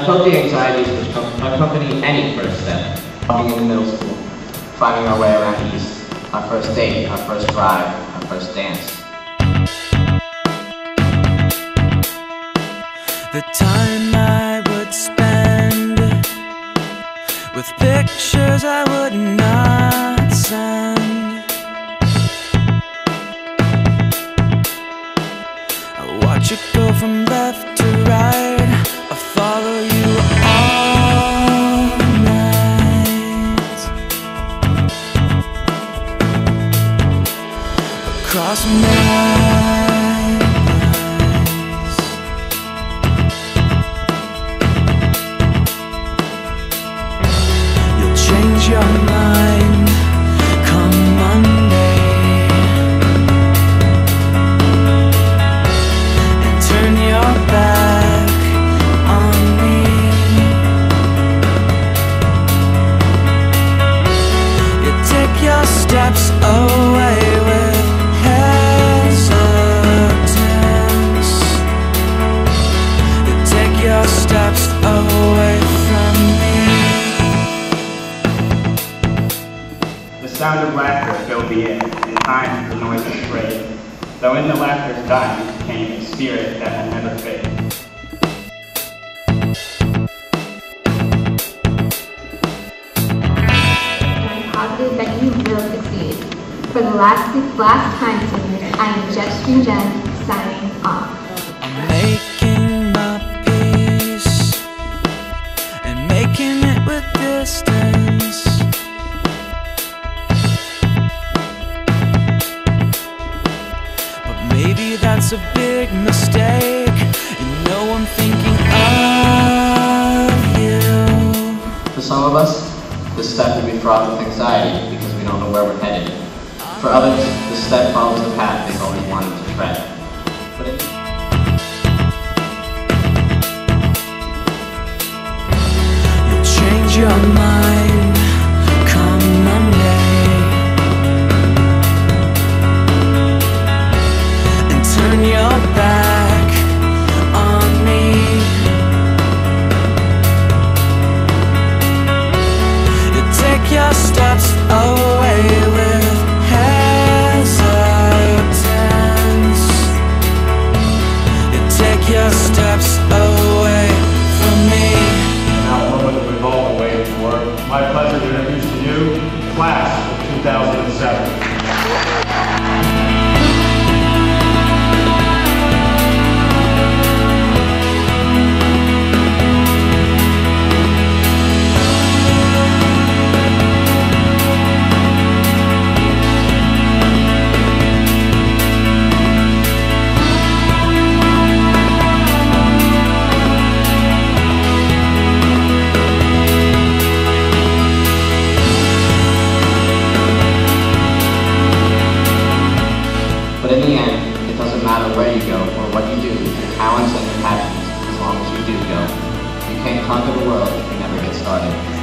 felt the anxieties which accompany any first step. Walking into middle school, finding our way around East, our first date, our first drive, our first dance. The time I would spend with pictures I would not send. I watch it go from left to right. I follow you all night across my change your mind come Monday and turn your back on me. You take your steps away with hesitance. You take your steps away from me. The sound of laughter filled the air, in time the noise was great. Though in the laughter's diamonds came a spirit that will never fade. I'm positive that you will succeed. For the last time, seniors, I am Jeff Stream Jen, signing off. I'm making my peace and making it with distance. Maybe that's a big mistake. You know I'm thinking of you. For some of us, this step will be fraught with anxiety because we don't know where we're headed. For others, this step follows the path they've always wanted to tread. You'll change your mind come Monday and turn your back on me. You take your steps away with hesitance. You take your steps away from me. Now, one with the revolving way to work. My pleasure to introduce to you, Class of 2007. But in the end, it doesn't matter where you go or what you do, your talents and your passions, as long as you do go. You can't conquer the world if you never get started.